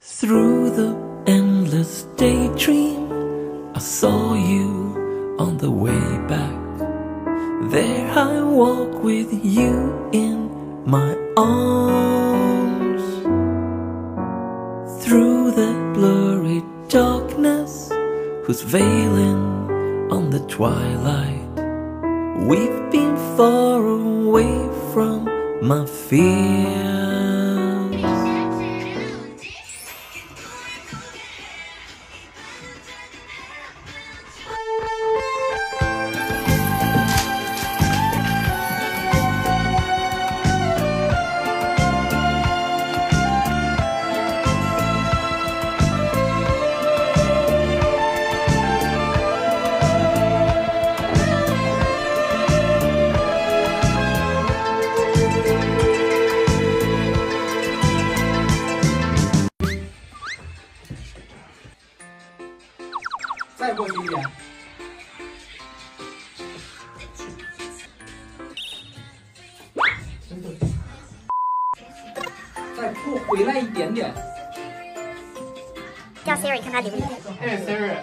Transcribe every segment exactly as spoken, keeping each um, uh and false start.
Through the endless daydream, I saw you on the way back. There I walk with you in my arms. Through the blurry darkness, who's veiling on the twilight, we've been far away from my fears. 再过去一点，再拖回来一点点。 叫 Siri 看他留不留。 哎 Siri，Siri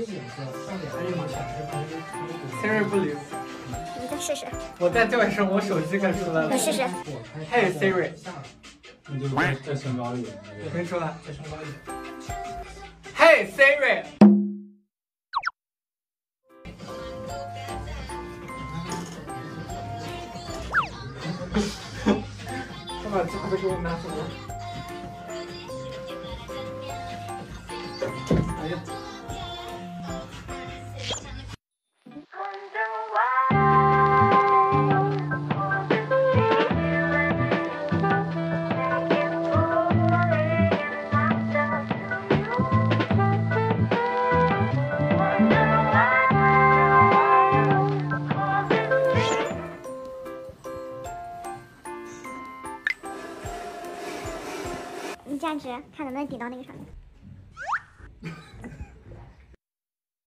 不留。 你再试试。 我在对声，我手机可出来了。 你试试。 嘿 Siri， 那就再再升高一点。 没出来，再升高一点。嘿 Siri。 他把夹子给我拿走了。哎呀！ 你站直，看能不能顶到那个上面。